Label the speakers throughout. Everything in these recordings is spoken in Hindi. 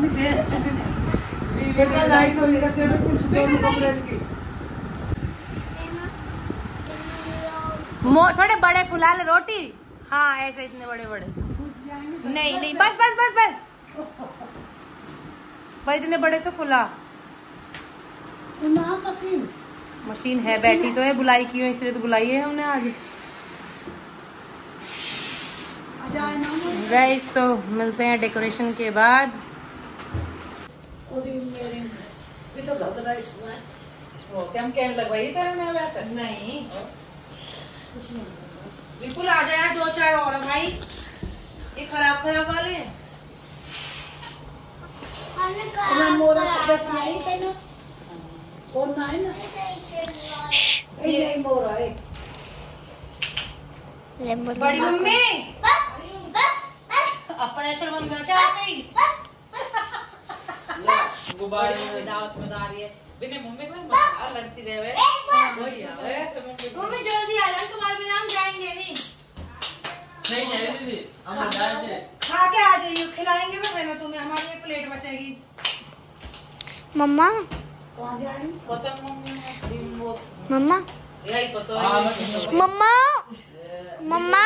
Speaker 1: बेटा लाइट हो गया तेरे कुछ दोनों कमरे की
Speaker 2: थोड़े बड़े फुला ले रोटी। हाँ ऐसे इतने बड़े बड़े नहीं नहीं बस बस बस बस भाई इतने बड़े तो फुला। मशीन है बैठी तो है बुलाई की हो इसलिए तो बुलाई है हमने आज। गाइस तो मिलते हैं डेकोरेशन के बाद।
Speaker 1: हम कहने लगवाई तेरे वैसे
Speaker 2: नहीं बिल्कुल आ जाए 2-4 और भाई ये खराब वाले हैं। बड़ी मम्मी अपन ऐसा बंद कर क्या आती दावत में आ रही है बिना मम्मी को लड़ती रहे मम्मी जल्दी आ जाओ तुम्हारे बिना हम जाएंगे नहीं खा के आ जाइए खिलाएंगे ना तुम्हें हमारे लिए प्लेट बचेगी।
Speaker 3: मम्मा मम्मा
Speaker 2: यही पता
Speaker 3: मम्मा मम्मा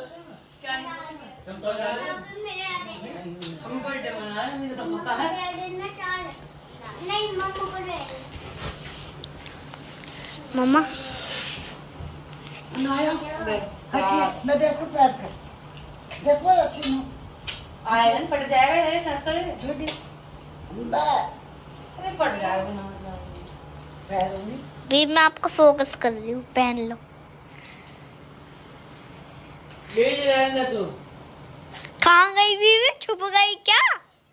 Speaker 2: हम बर्थडे मना रहे मुझे तो पता है।
Speaker 3: मम्मा
Speaker 1: मैं देखो पैर पे देखो अच्छी ना
Speaker 2: आयरन फट जाएगा ये सांस करेगा छोटी अरे फट जाएगा ना
Speaker 1: पैर
Speaker 3: भी मैं आपको फोकस कर रही हूँ पहन लो।
Speaker 2: तू
Speaker 3: कहाँ गई बीवी छुप गई क्या?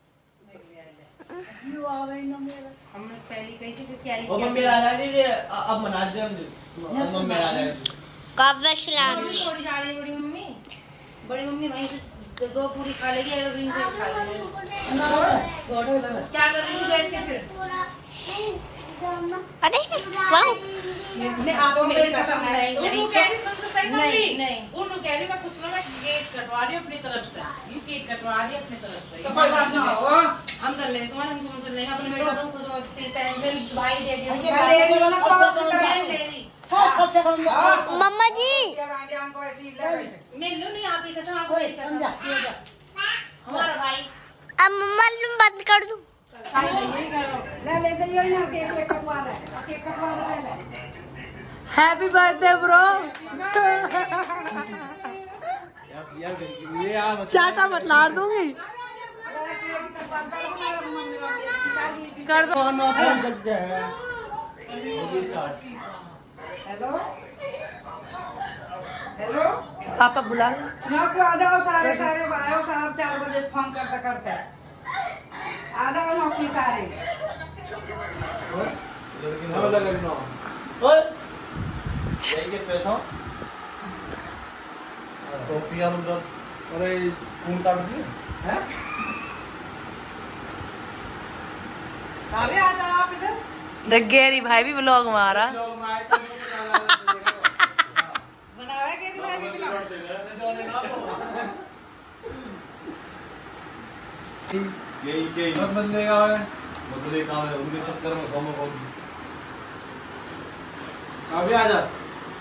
Speaker 2: हमने पहली कही थी क्या
Speaker 4: अब मना
Speaker 3: काव्या सलाम
Speaker 2: थोड़ी जा रही बड़ी मम्मी वहीं से 2 पूरी खा लेगी और रिंग से खा लेगी। क्या कर रही हूँ बैठ के फिर
Speaker 3: अरे वाह
Speaker 2: मैं आपको मेरी कसम नहीं उन्होंने कह रही मैं कुछ ना मैं केक कटवा रही हूँ अपनी तरफ से ये केक कटवा रही है अपनी तरफ से तो कोई बात ना हो हम कर लेंगे तुम्हारे हम तुमसे लेंगे अपने बेटे को खुद भाई दे दिया
Speaker 3: मम्मा जी
Speaker 2: मिल लो नहीं आप ही हमारा भाई
Speaker 3: अब मम्मा तुम बंद कर दूं।
Speaker 2: हैप्पी बर्थडे ब्रो चाटा मत लार दूंगी कर दो।
Speaker 1: हेलो हेलो
Speaker 2: पापा बुला
Speaker 1: आ जाओ सारे आयो साहब 4 बजे फोन करते आ जाओ नौकरी सारे
Speaker 4: पैसा अरे खून काट दिए हैं
Speaker 1: आप इधर
Speaker 2: देख गैरी भाई भी व्लॉग मारा
Speaker 1: बनावे के भाई भी
Speaker 4: यही बदलेगा बदलेगा उनके चक्कर में कम होगी अभी आ जा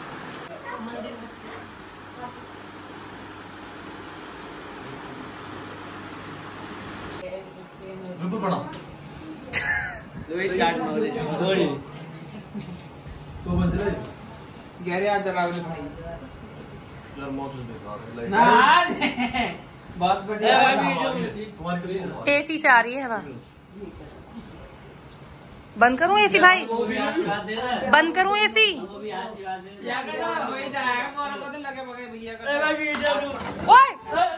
Speaker 4: बिल्कुल पढ़ा तो बंद ले
Speaker 1: गहरे हाथ चला भाई
Speaker 4: यार मौत बेकार है
Speaker 1: ना बहुत बढ़िया
Speaker 4: तुम्हारी
Speaker 2: एसी से आ रही है हवा। बंद करूं एसी भाई बंद करूं एसी ओए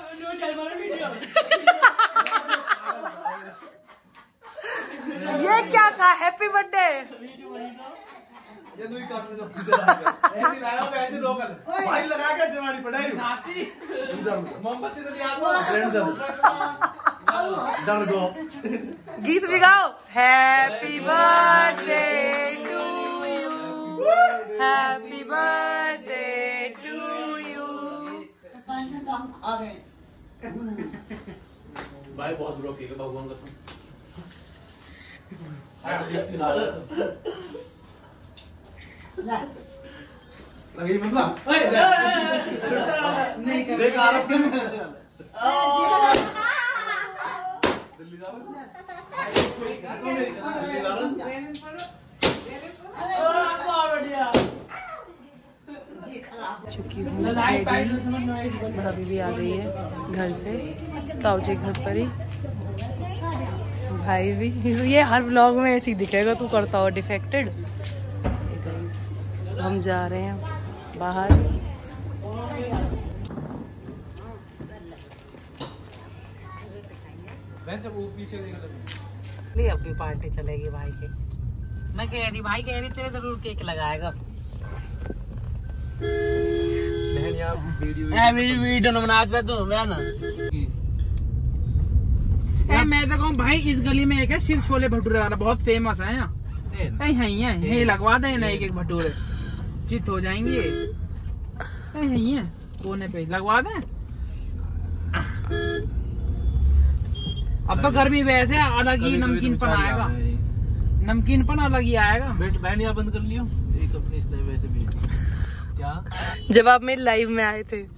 Speaker 2: ये क्या था हैप्पी बर्थडे
Speaker 4: ये नहीं काटने जो ऐसी लाया बैठ लोकल भाई लगा के जवानी पढ़ाई नासी मोमबत्ती तो याद हो फ्रेंड्स डाल दो
Speaker 2: गीत भी गाओ happy birthday to you happy birthday to you.
Speaker 4: भाई बहुत ब्रो की भगवान कसम लगी बंदा नहीं देख आ रहा दिल्ली जा
Speaker 5: चुकी हूँ और अभी भी आ गई है घर से ताऊजी घर पर ही। भाई भी ये हर व्लॉग में ऐसे ही दिखेगा तू करता हो डिफेक्टेड। हम जा रहे हैं बाहर। अब भी पार्टी चलेगी भाई की। मैं कह रही भाई कह रही तेरे जरूर केक लगाएगा। वीडियो बनाते तो मैं ना मैं तो कहूँ भाई इस गली में एक है शिव छोले भटूरे वाला बहुत फेमस है यहाँ। है लगवा दे ना एक भटूरे चित हो जाएंगे। है कोने पे लगवा दे। अब तो गर्मी वैसे अलग ही नमकीनपन आएगा। नमकीनपन अलग ही आएगा।
Speaker 4: बहन यहाँ बंद कर लियो एक अपने इसलिए वैसे भी क्या
Speaker 5: जब आप मेरे लाइव में आए थे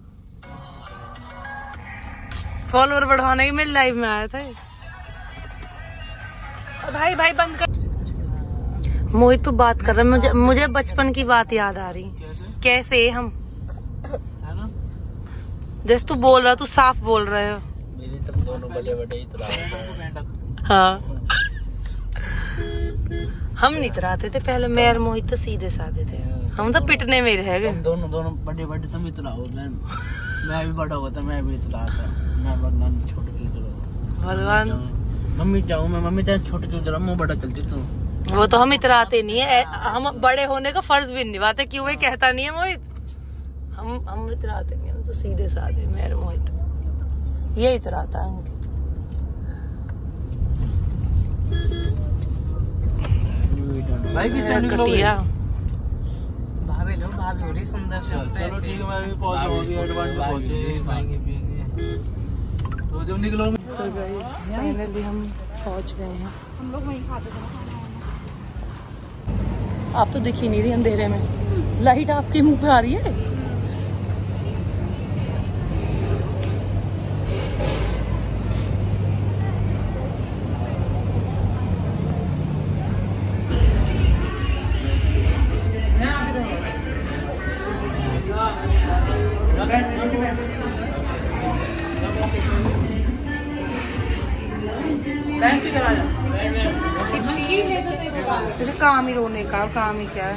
Speaker 5: फॉलोअर बढ़ाने के मेरे लाइव में आया था। भाई भाई बंद कर। मोहित तू बात कर रहा है मुझे बचपन की बात याद आ रही। कैसे हम
Speaker 4: है ना
Speaker 5: जैसे तू बोल रहा तू साफ बोल रहे हो।
Speaker 4: मेरी तरफ दोनों बड़े इतना
Speaker 5: हाँ हम नहीं इतराते थे पहले। मैं और मोहित तो सीधे साधे थे। हम तो पिटने में रह गए।
Speaker 4: दोनों बड़े तुम इतना हो। मैं भी बड़ा होता मैं भी इतना मैं भगवान छोटे
Speaker 5: भगवान
Speaker 4: मम्मी जाऊँ मैं मम्मी चाहे छोटे क्यों जरा मुँह बड़ा चलती तू।
Speaker 5: वो तो हम इतराते नहीं है। हम बड़े होने का फर्ज भी निभाते। क्यों वही कहता नहीं है मोहित। हम इतराते नहीं। हम तो सीधे साधे मेरे मोहित ये इतराता है अंकित।
Speaker 4: भाई किस टाइम निकलोगे?
Speaker 5: भाभी लो भाभी हो रही सुंदर से।
Speaker 4: चलो ठीक है मैं भी पहुंचूंगी एडवांस में पहुंचे खाएंगे पिएंगे तो जब निकलोगे।
Speaker 5: तो गाइस फाइनली हम पहुंच गए हैं।
Speaker 1: हम लोग वहीं खाते थे।
Speaker 5: आप तो दिख ही नहीं रही अंधेरे में। लाइट आपके मुंह पे आ रही है। काम ही रोने का और काम ही क्या है।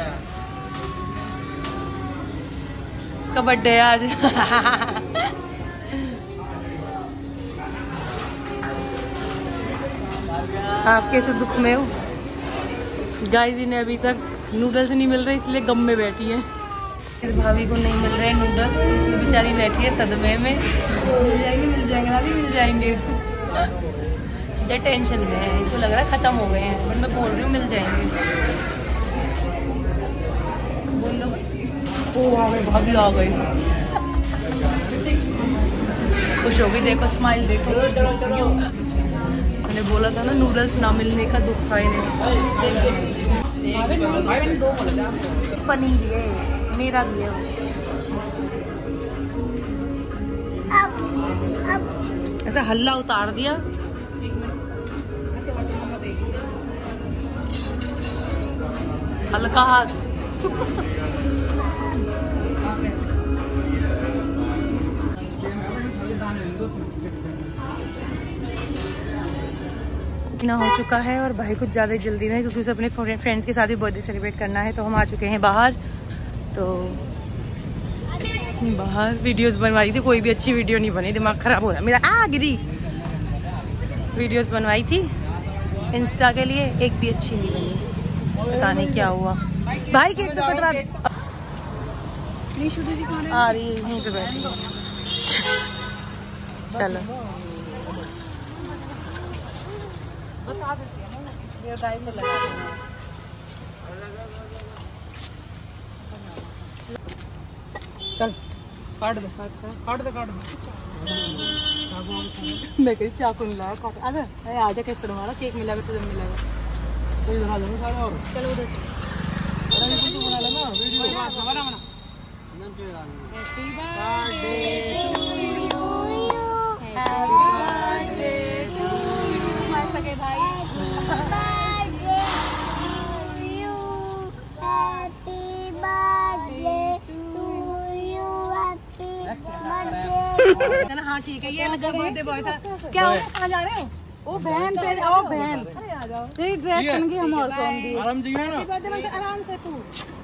Speaker 5: इसका बर्थडे है आज। आप कैसे दुख में हो? गाइस इन्हें अभी तक नूडल्स नहीं मिल रहे इसलिए गम में बैठी है। इस भाभी को नहीं मिल रहे नूडल्स इसलिए बेचारी बैठी है सदमे में। मिल जाएंगे नाली मिल जाएंगे। ये टेंशन में है। इसको लग रहा है खत्म हो गए हैं बट मैं बोल रही हूँ मिल जाएंगे। बोल लो ओ आ गए भाभी आ गई। खुश हो गई देखो स्माइल देखो। मैंने बोला था ना नूडल्स ना मिलने का दुख था इन्हें। पनीर है मेरा भी है। ऐसा हल्ला उतार दिया। हल्का हाथ ना हो चुका है और भाई कुछ ज़्यादा जल्दी में क्योंकि उसे अपने फ्रेंड्स के साथ भी बर्थडे सेलिब्रेट करना है। तो हम आ चुके हैं बाहर। तो बाहर वीडियोस बनवाई थी कोई भी अच्छी वीडियो नहीं बनी। दिमाग खराब हो रहा है मेरा। गिरी वीडियोस बनवाई थी इंस्टा के लिए एक भी अच्छी नहीं बनी। पता नहीं क्या हुआ। भाई केक तो कट रहा आ रही है यहीं पे बैठी। चलो बता देती है ना इसलिए टाइम में लगा देना। चल काट दे मैं कहीं चाकू नहीं लाया काट। अरे आजा कैसे तुम्हारा केक मिला तुझे मिलेगा।
Speaker 4: कोई दिखा दो सारे और
Speaker 5: चलो उधर
Speaker 4: अरे ये तो बना लेना वीडियो
Speaker 2: बना
Speaker 5: happy birthday to you happy birthday to you हमारे सगे भाई हाँ ठीक है। ये लगा बर्थडे बॉय था। क्या हो कहाँ जा रहे हो? ओ बहन तेरी, ओ बहन तेरी ड्रेस पहन के हम और सॉन्ग दी।
Speaker 4: आराम से ना
Speaker 5: बर्थडे से आराम से तू।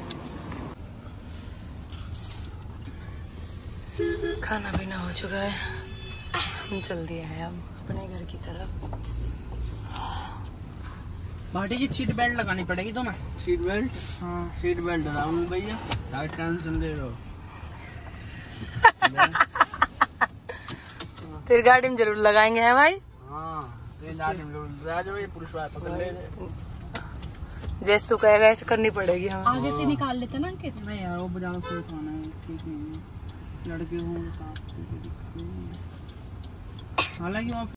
Speaker 5: खाना पीना हो चुका है, हम चल दिए हैं अब अपने घर की तरफ।
Speaker 2: भाटी जी सीट बेल्ट लगानी पड़ेगी तुम्हें।
Speaker 4: Seat belt?
Speaker 2: हाँ
Speaker 4: सीट बेल्ट लगाऊं भैया, क्या टेंशन ले रहे हो?
Speaker 5: तेरी गाड़ी में जरूर लगाएंगे हैं भाई।
Speaker 4: हाँ तो गाड़ी में जरूर आ जाओ, ये पुरुष बात पकड़ ले।
Speaker 5: जैसे तू कहेगा ऐसे करनी पड़ेगी हमें।
Speaker 2: आगे से निकाल लेते ना अंकित। नहीं यार वो बजाना सोच आना है, ठीक नहीं है, लड़के होंगे साथ, हालांकि